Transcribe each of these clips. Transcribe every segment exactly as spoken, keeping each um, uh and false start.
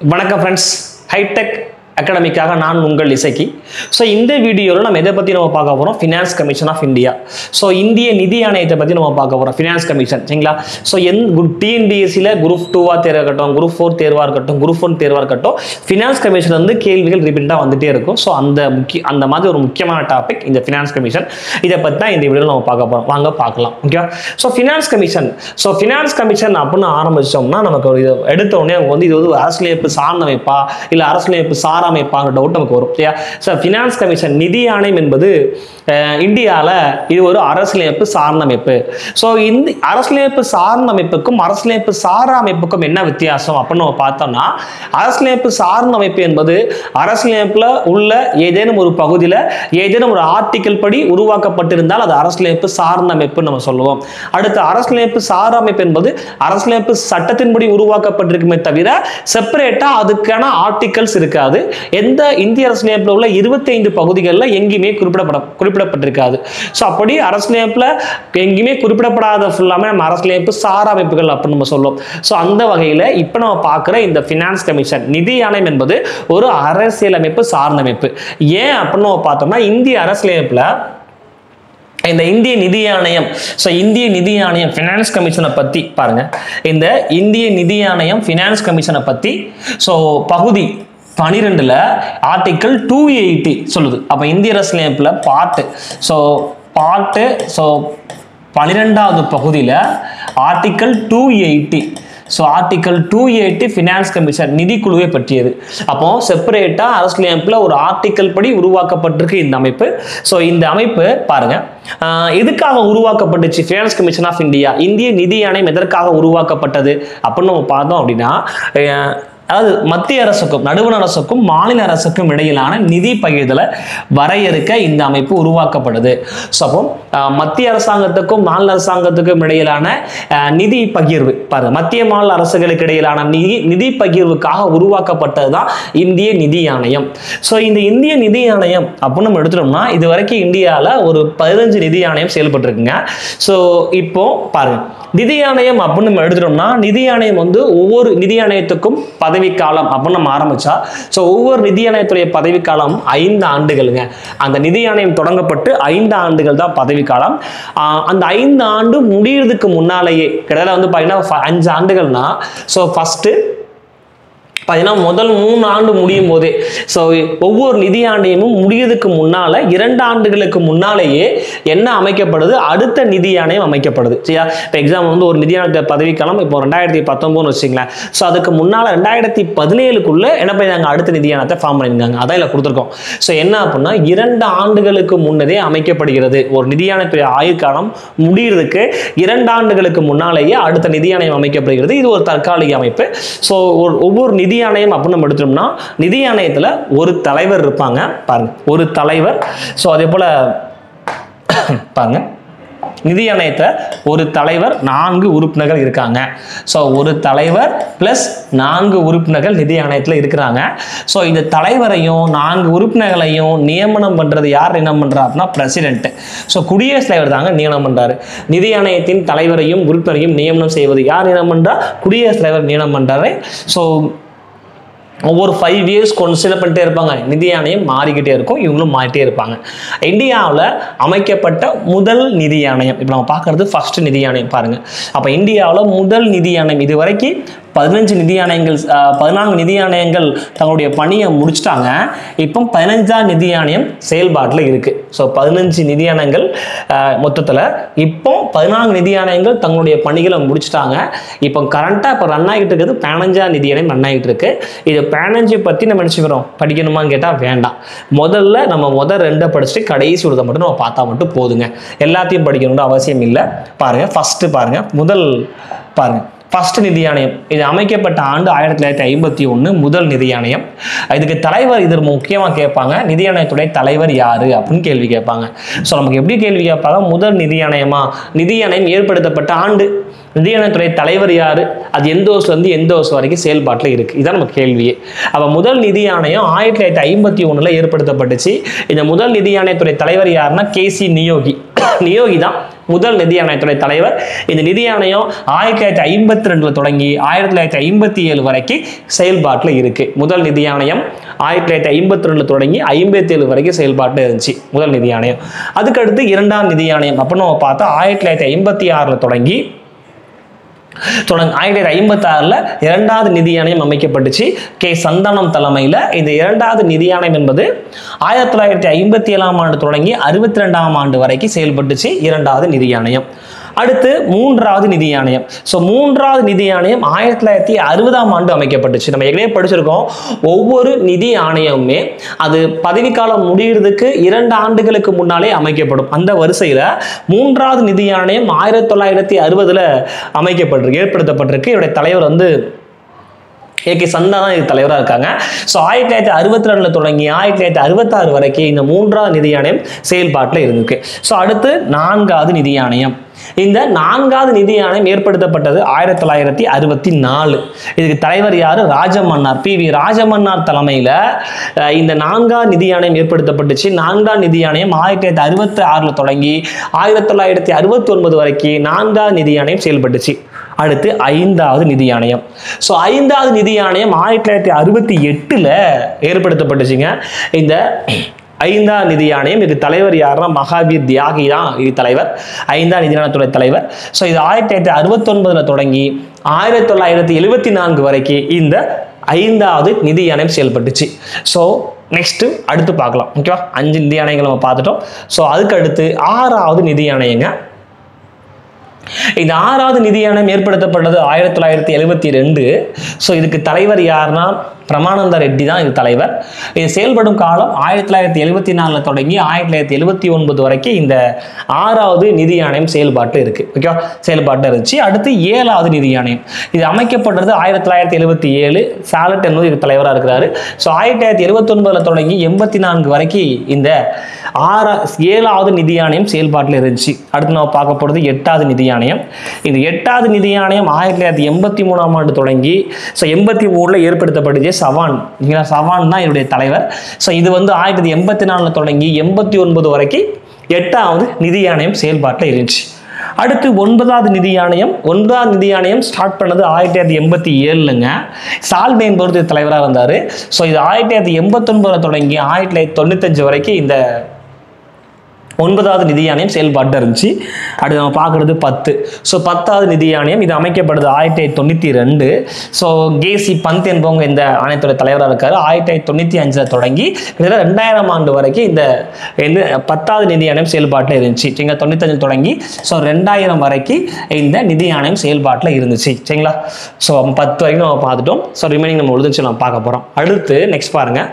வணக்கம் friends, hitech அகாடமிக்காக நான் உங்கள் இசைக்கு. ஸோ இந்த வீடியோவில் நம்ம எதை பற்றி நம்ம பார்க்க போகிறோம், finance commission of India. So இந்திய நிதி ஆணையத்தை பற்றி நம்ம பார்க்க போகிறோம், ஃபினான்ஸ் கமிஷன். சரிங்களா? ஸோ என் டிஎன்பிஎஸ்சியில் குரூப் டூவாக தேர்வாக இருக்கட்டும், குரூப் ஃபோர் தேர்வாக இருக்கட்டும், குரூப் ஒன் தேர்வாக இருக்கட்டும், ஃபினான்ஸ் கமிஷன் வந்து கேள்விகள் ரிப்பீட்டாக வந்துகிட்டே இருக்கும். ஸோ அந்த முக்கிய அந்த மாதிரி ஒரு முக்கியமான டாபிக் இந்த ஃபினான்ஸ் கமிஷன். இதை பற்றி தான் இந்த வீடியோவில் நம்ம பார்க்க போகிறோம். வாங்க பார்க்கலாம். ஓகேவா? So finance commission so finance commission அப்படின்னு ஆரம்பித்தோம்னா நமக்கு ஒரு இது எடுத்த உடனே வந்து இது வந்து அரசியலமைப்பு சார்ந்த அமைப்பா இல்லை அரசியலமைப்பு சாரா அமைப்பாங்க டவுட் நமக்கு வரும். சரியா? ஸோ ஃபினான்ஸ் கமிஷன் நிதி ஆணையம் என்பது இந்தியாவில் இது ஒரு அரசியலமைப்பு சார்ந்த அமைப்பு. ஸோ இந்த அரசியலமைப்பு சார்ந்த அமைப்புக்கும் அரசியலமைப்பு சாரா அமைப்புக்கும் என்ன வித்தியாசம் அப்படின்னு நம்ம பார்த்தோம்னா, அரசியலமைப்பு சார்ந்த அமைப்பு என்பது அரசியலமைப்பில் உள்ள ஏதேனும் ஒரு பகுதியில் ஏதேனும் ஒரு ஆர்டிக்கல் படி உருவாக்கப்பட்டிருந்தால் அது அரசியலமைப்பு சார்ந்த அமைப்பு நம்ம சொல்லுவோம். அடுத்து அரசியலமைப்பு சாரா அமைப்பு என்பது அரசியலமைப்பு சட்டத்தின்படி உருவாக்கப்பட்டிருக்குமே தவிர செப்பரேட்டா அதுக்கான ஆர்டிகல்ஸ் இருக்காது. எந்த இந்திய அரசியலமைப்பில் உள்ள இருபத்தி ஐந்து பகுதிகளில் எங்கேயுமே குறிப்பிடப்பட குறிப்பிடப்பட்டிருக்காது. ஸோ அப்படி அரசியலமைப்பில் எங்கேயுமே குறிப்பிடப்படாத ஃபுல்லாமே நம்ம அரசியலமைப்பு சாரா அமைப்புகள் அப்படின்னு நம்ம சொல்லுவோம். ஸோ அந்த வகையில் இப்போ நம்ம பார்க்குற இந்த ஃபினான்ஸ் கமிஷன் நிதி ஆணையம் என்பது ஒரு அரசியலமைப்பு சார்ந்த அமைப்பு. ஏன் அப்படின்னு நம்ம பார்த்தோம்னா, இந்திய அரசியலமைப்பில் இந்த இந்திய நிதி ஆணையம் ஸோ இந்திய நிதி ஆணையம் ஃபினான்ஸ் கமிஷனை பற்றி பாருங்க. இந்த இந்திய நிதி ஆணையம் ஃபினான்ஸ் கமிஷனை பற்றி ஸோ பகுதி பனிரெண்டுல ஆர்டிக்கல் டூ எயிட்டி சொல்லுது. அப்போ இந்திய அரசியலமைப்பில் பாட்டு ஸோ பாட்டு ஸோ பனிரெண்டாவது பகுதியில் article two eighty so article two eighty finance commission நிதிக்குழுவை பற்றியது. அப்போ செப்பரேட்டாக அரசியலமைப்பில் ஒரு ஆர்டிக்கல் படி உருவாக்கப்பட்டிருக்கு இந்த அமைப்பு. ஸோ இந்த அமைப்பு பாருங்க, எதுக்காக உருவாக்கப்பட்டுச்சு ஃபினான்ஸ் கமிஷன் ஆஃப் இந்தியா, இந்திய நிதி ஆணையம் எதற்காக உருவாக்கப்பட்டது அப்படின்னு நம்ம பார்த்தோம் அப்படின்னா, அதாவது மத்திய அரசுக்கும் நடுவண் அரசுக்கும் மாநில அரசுக்கும் இடையிலான நிதி பகிர்தலை வரையறுக்க இந்த அமைப்பு உருவாக்கப்படுது. ஸோ அப்போ மத்திய அரசாங்கத்துக்கும் மாநில அரசாங்கத்துக்கும் இடையிலான நிதி பகிர்வு பாருங்க, மத்திய மாநில அரசுகளுக்கு இடையிலான நிதி நிதி பகிர்வுக்காக உருவாக்கப்பட்டது தான் இந்திய நிதி ஆணையம். ஸோ இந்த இந்திய நிதி ஆணையம் அப்படின்னு நம்ம எடுத்துட்டோம்னா, இது வரைக்கும் இந்தியாவில் ஒரு பதினஞ்சு நிதி ஆணையம் செயல்பட்டுருக்குங்க. ஸோ இப்போ பாருங்க, நிதி ஆணையம் அப்படின்னு நம்ம எடுத்துட்டோம்னா, நிதி ஆணையம் வந்து ஒவ்வொரு நிதி ஆணையத்துக்கும் பதவிக்காலம் அப்படின்னு நம்ம ஆரம்பிச்சா, ஸோ ஒவ்வொரு நிதி ஆணையத்துடைய பதவிக்காலம் ஐந்து ஆண்டுகளுங்க. அந்த நிதி ஆணையம் தொடங்கப்பட்டு ஐந்து ஆண்டுகள் தான் பதவிக்காலம். அந்த ஐந்து ஆண்டு முடியறதுக்கு முன்னாலேயே கிட்டத்தட்ட வந்து பார்த்தீங்கன்னா அஞ்சு ஆண்டுகள்னா, ஸோ ஃபர்ஸ்ட் பார்த்தீங்கன்னா முதல் மூணு ஆண்டு முடியும் போதே ஸோ ஒவ்வொரு நிதி ஆணையமும் முடியறதுக்கு முன்னால இரண்டு ஆண்டுகளுக்கு முன்னாலேயே என்ன அமைக்கப்படுது, அடுத்த நிதி ஆணையம் அமைக்கப்படுது. சரியா? இப்போ எக்ஸாம் வந்து ஒரு நிதி ஆணைய பதவிக்காலம் இப்போ ரெண்டாயிரத்தி பத்தொன்பதுன்னு வச்சுங்களேன். ஸோ அதுக்கு முன்னால் ரெண்டாயிரத்தி பதினேழுக்குள்ள என்ன பண்ணாங்க, அடுத்த நிதி ஆணையத்தை ஃபார்ம் பண்ணியிருக்காங்க. அதான் இதில் கொடுத்துருக்கோம். ஸோ என்ன அப்படின்னா, இரண்டு ஆண்டுகளுக்கு முன்னரே அமைக்கப்படுகிறது. ஒரு நிதி ஆணையத்துடைய ஆயுட்காலம் முடிகிறதுக்கு இரண்டு ஆண்டுகளுக்கு முன்னாலேயே அடுத்த நிதி ஆணையம் அமைக்கப்படுகிறது. இது ஒரு தற்காலிக அமைப்பு. ஸோ ஒவ்வொரு நிதி ஆணையம் அப்படின்னு நம்ம எடுத்தோம்னா, நிதி ஆணையத்தில் ஒரு தலைவர் இருப்பாங்க பாருங்க, ஒரு தலைவர். ஸோ அதே போல பாருங்க, நிதி ஆணையத்தில் ஒரு தலைவர், நான்கு உறுப்பினர்கள் இருக்காங்க. ஸோ ஒரு தலைவர் பிளஸ் நான்கு உறுப்பினர்கள் நிதி ஆணையத்தில் இருக்கிறாங்க. ஸோ இந்த தலைவரையும் நான்கு உறுப்பினர்களையும் நியமனம் பண்ணுறது யார் நியமனம் பண்ணுறா அப்படின்னா பிரசிடென்ட். ஸோ குடியரசுத் தலைவர் தாங்க நியமனம் பண்ணுறாரு. நிதி ஆணையத்தின் தலைவரையும் உறுப்பினரையும் நியமனம் செய்வது யார் நியமனம் பண்ணுறா, குடியரசுத் தலைவர் நியமனம் பண்ணுறாரு. ஸோ ஒவ்வொரு ஃபைவ் இயர்ஸ் கன்சிடர் பண்ணிட்டே இருப்பாங்க. நிதி ஆணையம் மாறிக்கிட்டே இருக்கும், இவங்களும் மாறிட்டே இருப்பாங்க. இந்தியாவில் அமைக்கப்பட்ட முதல் நிதி ஆணையம் இப்போ நம்ம பார்க்கறது ஃபர்ஸ்ட் நிதி ஆணையம் பாருங்க. அப்போ இந்தியாவில் முதல் நிதி ஆணையம், இது வரைக்கும் பதினஞ்சு நிதி ஆணையங்கள் பதினான்கு நிதி ஆணையங்கள் தங்களுடைய பணியை முடிச்சுட்டாங்க. இப்போ பதினஞ்சாம் நிதி ஆணையம் செயல்பாட்டில் இருக்குது. ஸோ பதினஞ்சு நிதி ஆணையங்கள் மொத்தத்தில் இப்போ பதினான்கு நிதி ஆணையங்கள் தங்களுடைய பணிகளை முடிச்சுட்டாங்க. இப்போ கரண்ட்டாக இப்போ ரன் ஆகிட்டு இருக்கிறது பதினஞ்சாம் நிதி ஆணையம் ரன் ஆகிட்டு இருக்கு. இது பதினஞ்சு பற்றி நம்ம நினச்சிக்கிறோம், படிக்கணுமான்னு கேட்டால் வேண்டாம். முதல்ல நம்ம முதல் ரெண்டை படிச்சுட்டு கடைசி விடத்தை மட்டும் நம்ம பார்த்தா மட்டும் போதுங்க. எல்லாத்தையும் படிக்கணும்னு அவசியம் இல்லை. பாருங்கள், ஃபஸ்ட்டு பாருங்கள், முதல் பாருங்கள் ஃபர்ஸ்ட் நிதி ஆணையம். இது அமைக்கப்பட்ட ஆண்டு ஆயிரத்தி தொள்ளாயிரத்தி ஐம்பத்தி ஒன்று முதல் நிதி ஆணையம். இதுக்கு தலைவர் இது முக்கியமாக கேட்பாங்க, நிதி ஆணையத்துடைய தலைவர் யாரு அப்படின்னு கேள்வி கேட்பாங்க. ஸோ நமக்கு எப்படி கேள்வி கேட்பாங்க, முதல் நிதி ஆணையமா, நிதி ஆணையம் ஏற்படுத்தப்பட்ட ஆண்டு, நிதி ஆணையத்துடைய தலைவர் யாரு, அது எந்த வருஷத்துலேருந்து எந்த வருஷம் வரைக்கும் செயல்பாட்டில் இருக்குது, இதுதான் நம்ம கேள்வியே. அப்போ முதல் நிதி ஆணையம் ஆயிரத்தி தொள்ளாயிரத்தி ஐம்பத்தி ஒன்றில் ஏற்படுத்தப்பட்டுச்சு. இந்த முதல் நிதி ஆணையத்துடைய தலைவர் யாருன்னா கே சி நியோகி. நியோகி தான் முதல் நிதி ஆணையத்துடைய தலைவர். இந்த நிதி ஆணையம் ஆயிரத்தி தொள்ளாயிரத்தி ஐம்பத்தி ரெண்டுல தொடங்கி ஆயிரத்தி தொள்ளாயிரத்தி ஐம்பத்தி ஏழு வரைக்கும் செயல்பாட்டில் இருக்கு. முதல் நிதி ஆணையம் ஆயிரத்தி தொள்ளாயிரத்தி ஐம்பத்தி ரெண்டுல தொடங்கி ஐம்பத்தி ஏழு வரைக்கும் செயல்பாட்டில் இருந்துச்சு முதல் நிதி ஆணையம். அதுக்கடுத்து இரண்டாம் நிதி ஆணையம் அப்படின்னு நம்ம பார்த்தா ஆயிரத்தி தொள்ளாயிரத்தி ஐம்பத்தி ஆறுல தொடங்கி தொடங்க ஆயிரத்தி தொள்ளாயிரத்தி ஐம்பத்தி ஆறுல இரண்டாவது நிதி ஆணையம் அமைக்கப்பட்டுச்சு கே சந்தானம் தலைமையில். இந்த இரண்டாவது நிதி ஆணையம் என்பது ஆயிரத்தி தொள்ளாயிரத்தி ஐம்பத்தி ஏழாம் ஆண்டு தொடங்கி அறுபத்தி ரெண்டாம் ஆண்டு வரைக்கும் செயல்பட்டுச்சு இரண்டாவது நிதி ஆணையம். அடுத்து மூன்றாவது நிதி ஆணையம். ஸோ மூன்றாவது நிதி ஆணையம் ஆயிரத்தி தொள்ளாயிரத்தி அறுபதாம் ஆண்டு அமைக்கப்பட்டுச்சு. நம்ம ஏற்கனவே படிச்சிருக்கோம், ஒவ்வொரு நிதி ஆணையமுமே அது பதவிக்காலம் முடிகிறதுக்கு இரண்டு ஆண்டுகளுக்கு முன்னாலே அமைக்கப்படும். அந்த வரிசையில் மூன்றாவது நிதி ஆணையம் ஆயிரத்தி தொள்ளாயிரத்தி அறுபதுல அமைக்கப்பட்டிருக்கு ஏற்படுத்தப்பட்டிருக்கு. இவருடைய தலைவர் வந்து ஏ கே சந்தா தான் இது தலைவராக இருக்காங்க. ஸோ ஆயிரத்தி தொள்ளாயிரத்தி அறுபத்தி ரெண்டுல தொடங்கி ஆயிரத்தி தொள்ளாயிரத்தி அறுபத்தி ஆறு வரைக்கும் இந்த மூன்றாவது நிதி ஆணையம் செயல்பாட்டில் இருந்திருக்கு. ஸோ அடுத்து நான்காவது நிதி ஆணையம். இந்த நான்காவது நிதி ஆணையம் ஏற்படுத்தப்பட்டது ஆயிரத்தி தொள்ளாயிரத்தி அறுபத்தி நாலு. இதுக்கு தலைவர் யாரு? ராஜமன்னார், பி வி ராஜமன்னார் தலைமையில் இந்த நான்காவது நிதி ஆணையம் ஏற்படுத்தப்பட்டுச்சு. நான்காம் நிதி ஆணையம் ஆயிரத்தி தொள்ளாயிரத்தி அறுபத்தி ஆறுல தொடங்கி ஆயிரத்தி தொள்ளாயிரத்தி அறுபத்தி ஒன்பது வரைக்கும் நான்காவது நிதி ஆணையம் செயல்பட்டுச்சு. அடுத்து ஐந்தாவது நிதி ஆணையம். ஸோ ஐந்தாவது நிதி ஆணையம் ஆயிரத்தி தொள்ளாயிரத்தி அறுபத்தி எட்டுல ஏற்படுத்தப்பட்டுச்சுங்க. இந்த ஐந்தாம் நிதி ஆணையம் இது தலைவர் யாருன்னா மகாவீர் தியாகி தான் இது தலைவர், ஐந்தாம் நிதி ஆணையத்துடைய தலைவர். ஸோ இது ஆயிரத்தி தொள்ளாயிரத்தி அறுபத்தி ஒன்பதுல தொடங்கி ஆயிரத்தி தொள்ளாயிரத்தி எழுபத்தி நான்கு வரைக்கும் இந்த ஐந்தாவது நிதி ஆணையம் செயல்பட்டுச்சு. ஸோ நெக்ஸ்ட் அடுத்து பார்க்கலாம். ஓகேவா, அஞ்சு நிதி ஆணையங்கள் நம்ம பார்த்துட்டோம். ஸோ அதுக்கு அடுத்து ஆறாவது நிதி ஆணையங்க. இந்த ஆறாவது நிதி ஆணையம் ஏற்படுத்தப்பட்டது ஆயிரத்தி தொள்ளாயிரத்தி எழுபத்தி ரெண்டு. ஸோ இதுக்கு தலைவர் யாருன்னா பிரமானந்த ரெட்டி தான் இது தலைவர். இது செயல்படும் காலம் ஆயிரத்தி தொள்ளாயிரத்தி எழுபத்தி நாலுல தொடங்கி ஆயிரத்தி தொள்ளாயிரத்தி எழுபத்தி ஒன்பது வரைக்கும் இந்த ஆறாவது நிதி ஆணையம் செயல்பாட்டில் இருக்கு. ஓகேவா, செயல்பாட்டில் இருந்துச்சு. அடுத்து ஏழாவது நிதி ஆணையம். இது அமைக்கப்பட்டது ஆயிரத்தி தொள்ளாயிரத்தி எழுபத்தி ஏழு. சாலட் என்பது இது தலைவராக இருக்கிறாரு. ஸோ ஆயிரத்தி தொள்ளாயிரத்தி எழுபத்தி ஒன்பதுல தொடங்கி எண்பத்தி நான்கு வரைக்கும் இந்த ஆறா ஏழாவது நிதி ஆணையம் செயல்பாட்டில் இருந்துச்சு. அடுத்து நம்ம பார்க்க போகிறது எட்டாவது நிதி ஆணையம். இந்த எட்டாவது நிதி ஆணையம் ஆயிரத்தி தொள்ளாயிரத்தி எண்பத்தி மூணாம் ஆண்டு தொடங்கி ஸோ எண்பத்தி மூணுல ஏற்படுத்தப்பட்டுச்சு. சவான் சவான் தான் என்னுடைய தலைவர். ஸோ இது வந்து ஆயிரத்தி தொள்ளாயிரத்தி எண்பத்தி நாலுல தொடங்கி எண்பத்தி ஒன்பது வரைக்கும் எட்டாவது நிதி ஆணையம் செயல்பாட்டில் இருந்துச்சு. அடுத்து ஒன்பதாவது நிதி ஆணையம். ஒன்பதாவது நிதி ஆணையம் ஸ்டார்ட் பண்ணது ஆயிரத்தி தொள்ளாயிரத்தி எண்பத்தி ஏழுலங்க. சால்வே என்பவர் தலைவராக இருந்தார். ஸோ இது ஆயிரத்தி தொள்ளாயிரத்தி எண்பத்தி ஒன்பதுல தொடங்கி ஆயிரத்தி தொள்ளாயிரத்தி தொண்ணூத்தஞ்சு வரைக்கும் இந்த ஒன்பதாவது நிதி ஆணையம் செயல்பாட்டு இருந்துச்சு. அடுத்து நம்ம பார்க்குறது பத்து. ஸோ பத்தாவது நிதி ஆணையம் இது அமைக்கப்படுது ஆயிரத்தி தொள்ளாயிரத்தி தொண்ணூற்றி ரெண்டு. ஸோ கேசி பந்த் என்பவங்க இந்த ஆணையத்தோட தலைவராக இருக்காரு. ஆயிரத்தி தொள்ளாயிரத்தி தொண்ணூற்றி அஞ்சில் தொடங்கி கிட்டத்தட்ட ரெண்டாயிரம் ஆண்டு வரைக்கும் இந்த பத்தாவது நிதி ஆணையம் செயல்பாட்டில் இருந்துச்சு. சரிங்களா, தொண்ணூத்தஞ்சில் தொடங்கி ஸோ ரெண்டாயிரம் வரைக்கும் இந்த நிதி ஆணையம் செயல்பாட்டில் இருந்துச்சு. சரிங்களா, ஸோ பத்து வரைக்கும் நம்ம பார்த்துட்டோம். ஸோ ரிமைனிங் நம்ம எழுதிச்சு நம்ம பார்க்க போகிறோம். அடுத்து நெக்ஸ்ட் பாருங்கள்.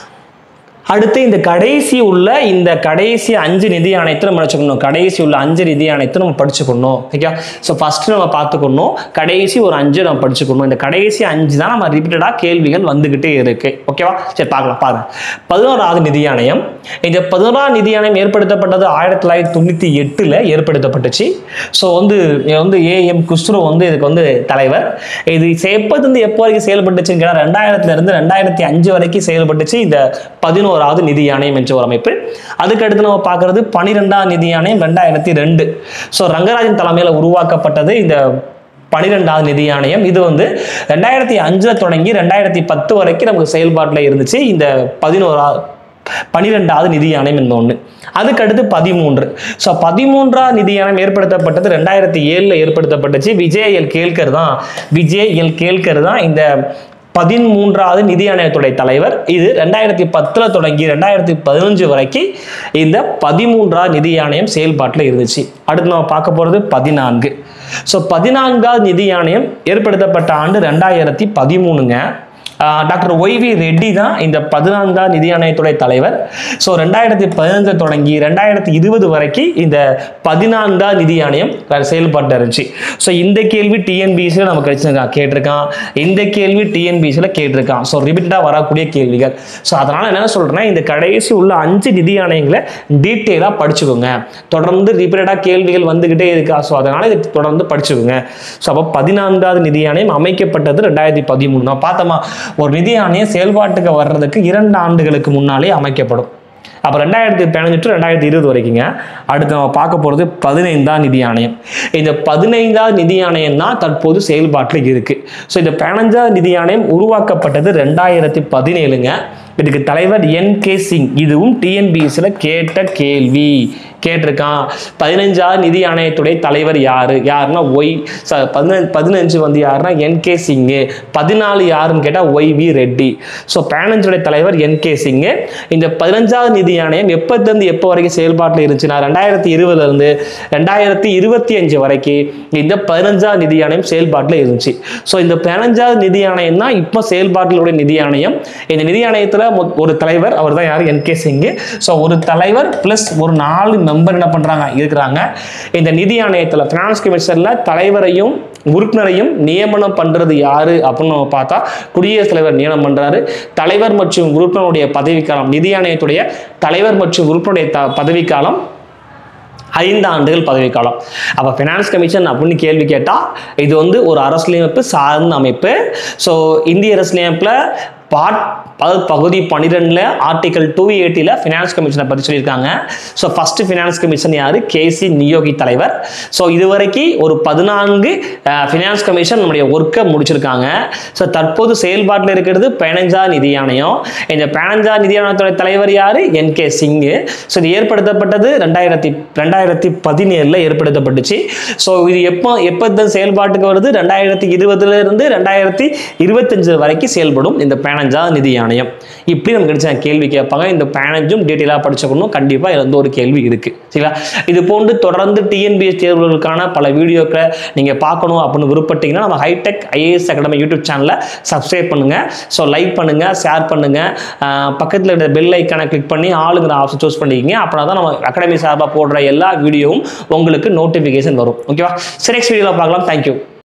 அடுத்து இந்த கடைசி உள்ள இந்த கடைசி அஞ்சு நிதி ஆணையத்தை நம்ம படிச்சுக்கணும். கடைசி உள்ள அஞ்சு நிதி ஆணையத்தை நம்ம படிச்சுக்கணும். ஓகே, ஸோ ஃபர்ஸ்ட் நம்ம பார்த்துக்கணும், கடைசி ஒரு அஞ்சு நம்ம படிச்சுக்கணும். இந்த கடைசி அஞ்சு தான் நம்ம ரிப்பீட்டடாக கேள்விகள் வந்துகிட்டே இருக்கு. ஓகேவா, சரி பார்க்கலாம். பாருங்க, பதினோராவது நிதி ஆணையம். இந்த பதினோராவது நிதி ஆணையம் ஏற்படுத்தப்பட்டது ஆயிரத்தி தொள்ளாயிரத்தி தொண்ணூற்றி எட்டுல ஏற்படுத்தப்பட்டுச்சு. ஸோ வந்து வந்து ஏ எம் குஸ்ரோ வந்து இதுக்கு வந்து தலைவர். இது எப்போது வந்து எப்போ வரைக்கும் செயல்பட்டுச்சுன்னு கேட்டால் ரெண்டாயிரத்துல இருந்து ரெண்டாயிரத்தி அஞ்சு வரைக்கும் செயல்பட்டுச்சு இந்த பதினோராவது நிதி ஆணையம் என்ற ஒரு அமைப்பு. அதுக்கு அடுத்து நம்ம பார்க்கிறது பனிரெண்டாம் நிதி ஆணையம் ரெண்டாயிரத்தி ரெண்டு. ஸோ ரங்கராஜன் தலைமையில் உருவாக்கப்பட்டது இந்த பனிரெண்டாவது நிதி ஆணையம். இது வந்து ரெண்டாயிரத்தி அஞ்சுல தொடங்கி ரெண்டாயிரத்தி பத்து வரைக்கும் நமக்கு செயல்பாட்டில் இருந்துச்சு இந்த பதினோராவது பனிரெண்டாவது நிதி ஆணையம் என்பது ஒன்று. அதுக்கடுத்து பதிமூன்று. ஸோ பதிமூன்றாவது நிதி ஆணையம் ஏற்படுத்தப்பட்டது ரெண்டாயிரத்தி ஏழுல ஏற்படுத்தப்பட்டுச்சு. விஜய் எல் கேல்கர் தான் விஜய் எல் கேல்கர் தான் இந்த பதிமூன்றாவது நிதி ஆணையத்துடைய தலைவர். இது ரெண்டாயிரத்தி பத்துல தொடங்கி ரெண்டாயிரத்தி பதினஞ்சு வரைக்கும் இந்த பதிமூன்றாவது நிதி ஆணையம் செயல்பாட்டில் இருந்துச்சு. அடுத்து நம்ம பார்க்க போறது பதினான்கு. ஸோ பதினான்காவது நிதி ஆணையம் ஏற்படுத்தப்பட்ட ஆண்டு ரெண்டாயிரத்தி பதிமூணுங்க. டாக்டர் ஒய் வி ரெட்டி தான் இந்த பதினான்காவது நிதி ஆணையத்துடைய தலைவர். ஸோ ரெண்டாயிரத்தி பதினஞ்சு தொடங்கி ரெண்டாயிரத்தி இருபது வரைக்கும் இந்த பதினான்காவது நிதி ஆணையம் செயல்பாட்டு இருந்துச்சு. ஸோ இந்த கேள்வி டிஎன்பிசியில் நமக்கு கிடைச்சிருக்கான் கேட்டிருக்கான் இந்த கேள்வி டிஎன்பிசியில் கேட்டிருக்கான். ஸோ ரிப்பீட்டடாக வரக்கூடிய கேள்விகள். ஸோ அதனால் என்ன சொல்கிறேன்னா, இந்த கடைசி உள்ள அஞ்சு நிதி ஆணையங்களை டீட்டெயிலாக படிச்சுக்கோங்க. தொடர்ந்து ரிப்பீட்டடாக கேள்விகள் வந்துக்கிட்டே இருக்கா. ஸோ அதனால் இதை தொடர்ந்து படிச்சுக்கோங்க. ஸோ அப்போ பதினான்காவது நிதி ஆணையம் அமைக்கப்பட்டது ரெண்டாயிரத்தி பதிமூணு. நான் பார்த்தோமா, ஒரு நிதி ஆணையம் செயல்பாட்டுக்கு வர்றதுக்கு இரண்டு ஆண்டுகளுக்கு முன்னாலே அமைக்கப்படும். அப்போ ரெண்டாயிரத்தி பதினஞ்சு டு ரெண்டாயிரத்தி இருபது வரைக்குங்க. அடுத்து நம்ம பார்க்க போகிறது பதினைந்தாம் நிதி ஆணையம். இந்த பதினைந்தாவது நிதி ஆணையம் தான் தற்போது செயல்பாட்டில் இருக்கு. ஸோ இந்த பதினஞ்சாவது நிதி ஆணையம் உருவாக்கப்பட்டது ரெண்டாயிரத்தி பதினேழுங்க. இதுக்கு தலைவர் என் கே சிங். இதுவும் டிஎன்பிஎஸ்சியில் கேட்ட கேள்வி கேட்டிருக்கான். பதினஞ்சாவது நிதி ஆணையத்துடைய தலைவர் யாரு யாருன்னா ஒய் பதினஞ்சு பதினஞ்சு வந்து யாருன்னா என் கே சிங்கு. பதினாலு யாருன்னு கேட்டால் ஒய் வி ரெட்டி. ஸோ பதினஞ்சுடைய தலைவர் என் கே சிங்கு. இந்த பதினஞ்சாவது நிதி ஆணையம் எப்போதுலேருந்து எப்போ வரைக்கும் செயல்பாட்டில் இருந்துச்சுன்னா ரெண்டாயிரத்தி இருபதுல இருந்து ரெண்டாயிரத்தி இருபத்தி அஞ்சு வரைக்கும் இந்த பதினஞ்சாவது நிதி ஆணையம் செயல்பாட்டில் இருந்துச்சு. ஸோ இந்த பதினஞ்சாவது நிதி ஆணையம் தான் இப்போ செயல்பாட்டில் உடைய நிதி ஆணையம். இந்த நிதி ஆணையத்தில் ஒரு தலைவர், அவர் தான் யார், என் கே சிங்கு. ஸோ ஒரு தலைவர் பிளஸ் ஒரு நாலு மெம்பர் என்ன பண்றாங்க இருக்கிறாங்க. இந்த நிதி ஆணையத்தில் பினான்ஸ் கமிஷன்ல தலைவரையும் உறுப்பினரையும் நியமனம் பண்றது யாரு அப்படின்னு நம்ம பார்த்தா குடியரசுத் தலைவர் நியமனம் பண்றாரு. தலைவர் மற்றும் உறுப்பினருடைய பதவிக்காலம், நிதி ஆணையத்துடைய தலைவர் மற்றும் உறுப்பினருடைய பதவிக்காலம் ஐந்து ஆண்டுகள் பதவிக்காலம். அப்போ ஃபினான்ஸ் கமிஷன் அப்படின்னு கேள்வி கேட்டால் இது வந்து ஒரு அரசியலமைப்பு சார்ந்த அமைப்பு. ஸோ இந்திய அரசியலமைப்பில் பார்ட் அதாவது பகுதி பன்னிரெண்டுல ஆர்டிகல் டூ எயிட்டியில் ஃபினான்ஸ் கமிஷனை பற்றி சொல்லியிருக்காங்க. ஸோ ஃபர்ஸ்ட் ஃபினான்ஸ் கமிஷன் யார், கேசி நியோகி தலைவர். ஸோ இதுவரைக்கும் ஒரு பதினான்கு ஃபினான்ஸ் கமிஷன் நம்முடைய ஒர்க்கை முடிச்சிருக்காங்க. ஸோ தற்போது செயல்பாட்டில் இருக்கிறது பதினஞ்சா நிதி ஆணையம். இந்த பதினஞ்சா நிதி ஆணையத்துடைய தலைவர் யார், என் கே சிங்கு. ஸோ இது ஏற்படுத்தப்பட்டது ரெண்டாயிரத்தி ரெண்டாயிரத்தி பதினேழுல ஏற்படுத்தப்பட்டுச்சு. ஸோ இது எப்போ எப்போ செயல்பாட்டுக்கு வருது, ரெண்டாயிரத்தி இருபதுல இருந்து ரெண்டாயிரத்தி இருபத்தஞ்சு வரைக்கும் செயல்படும் இந்த பதினஞ்சா நிதி ஆணையம். இப்படி நமக்கு கிடைச்ச கேள்வி கேட்பாங்க. இந்த பதினஞ்சும் டீட்டெயிலாக படிச்சுக்கணும். கண்டிப்பாக இதில் ஒரு கேள்வி இருக்கு. சரிங்களா? இது போன்று தொடர்ந்து டிஎன்பிஎஸ் தேர்வுகளுக்கான பல வீடியோக்களை நீங்கள் பார்க்கணும் அப்படின்னு விருப்பப்பட்டீங்கன்னா நம்ம ஹைடெக் ஐஏஎஸ் அகாடமி யூடியூப் சேனலை சப்ஸ்கிரைப் பண்ணுங்க. ஸோ லைக் பண்ணுங்க, ஷேர் பண்ணுங்க, பக்கத்தில் இருக்கிற பெல் ஐக்கானை கிளிக் பண்ணி ஆளுங்கிற ஆப்ஷன் சூஸ் பண்ணிக்கிங்க. அப்படின்னா தான் நம்ம அகாடமி சார்பாக போடுற எல்லா வீடியோவும் உங்களுக்கு நோட்டிஃபிகேஷன் வரும். ஓகேவா? சரி, நெக்ஸ்ட் வீடியோவில் பார்க்கலாம். தேங்க்யூ.